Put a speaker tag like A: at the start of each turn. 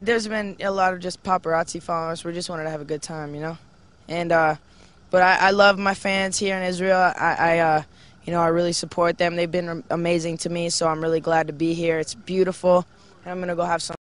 A: There's been a lot of just paparazzi following us. We just wanted to have a good time, you know. And but I love my fans here in Israel. I really support them. They've been amazing to me, so I'm really glad to be here. It's beautiful, and I'm gonna go have some.